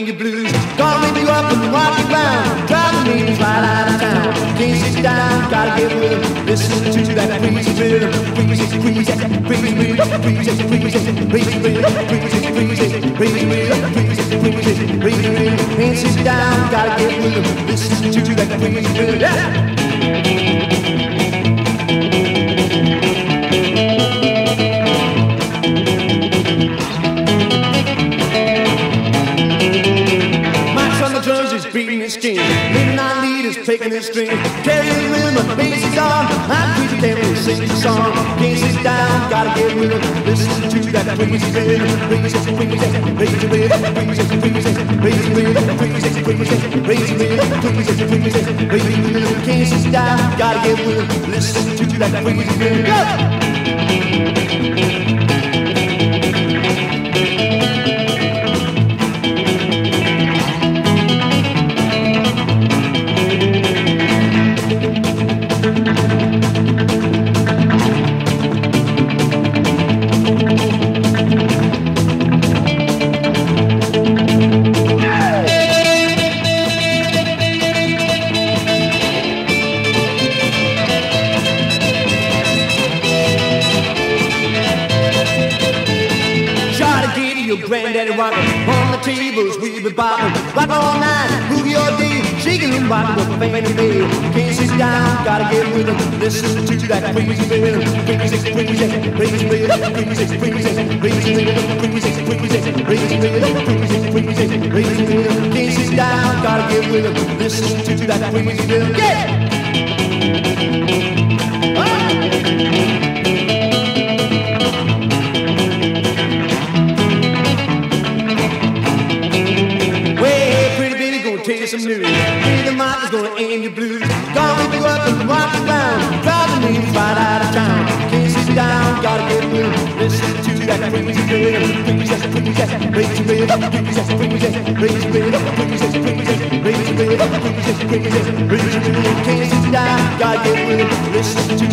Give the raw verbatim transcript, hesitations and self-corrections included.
in your blues. Gonna whip you up and walk you round, driving me right out of town. Can't sit down, gotta get with him. Listen to that crazy rhythm, crazy, crazy, crazy rhythm, crazy, crazy, crazy rhythm, crazy, crazy, crazy rhythm, crazy, crazy, crazy rhythm. Can't sit down, gotta get with him. Listen to that crazy rhythm. Yeah. Beating his skin, midnight leaders taking his string, carrying with my bass on. I'm crazy, can't really sing the song. Can't sit down, gotta get with him. Listen to that crazy rhythm, crazy, crazy, crazy rhythm, crazy, crazy, crazy rhythm, crazy, crazy, crazy rhythm, crazy, crazy, crazy rhythm. Can't sit down, gotta get with him. Listen to that crazy rhythm. Go! Your granddaddy rockin' on the tables, we be boppin', rock all night, boogie all day, shaking and rockin' with Fanny Babe. Can't sit down, gotta get with them. Listen to that crazy rhythm, crazy, crazy, crazy rhythm, crazy, crazy, crazy rhythm, crazy, crazy, crazy rhythm, crazy, crazy, crazy rhythm. Can't sit down, gotta get with them. Listen to that crazy rhythm. Yeah. Tell you some news. Hey, the mic is gonna end your blues. Gonna whip you up and rock you round, driving me right out of town. Can't sit down, gotta get with him. Listen to that crazy rhythm, crazy, crazy, crazy rhythm, crazy, crazy, crazy rhythm, crazy, crazy, crazy rhythm, crazy, crazy, crazy rhythm. Can't sit down, gotta get with him. Listen to